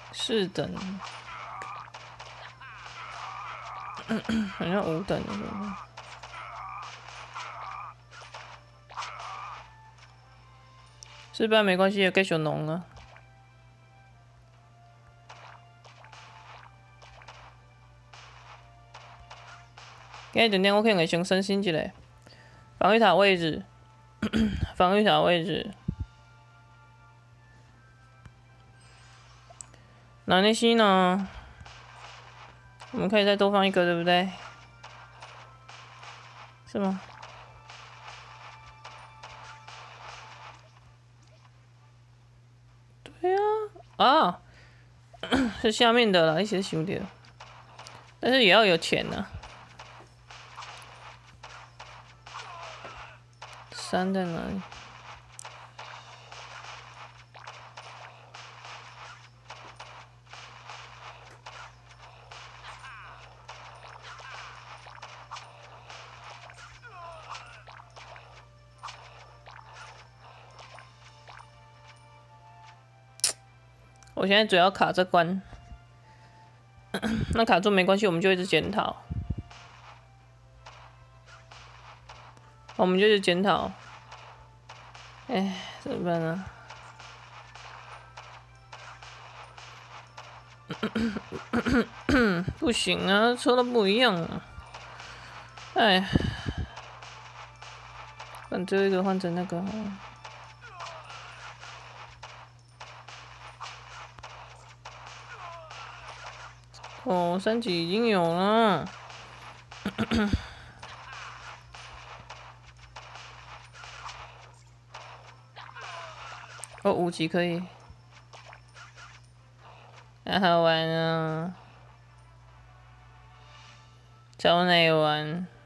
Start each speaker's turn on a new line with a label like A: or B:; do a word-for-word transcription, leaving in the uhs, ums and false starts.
A: 四等，好像五等的。失败没关系，继续弄啊。今日重点我可能会先升新一下，防御塔位置，防御塔位置。那那些呢？我们可以再多放一个，对不对？是吗？对啊，啊，是下面的啦，一起想掉。但是也要有钱呢、啊。三在哪里？我现在主要卡这关，那卡住没关系，我们就一直检讨，我们就一直检讨。哎，怎么办呢？不行啊，抽的不一样啊。哎，把最后一个换成那个。哦，三级已经有了。哦，五级可以。好好玩啊！超内玩。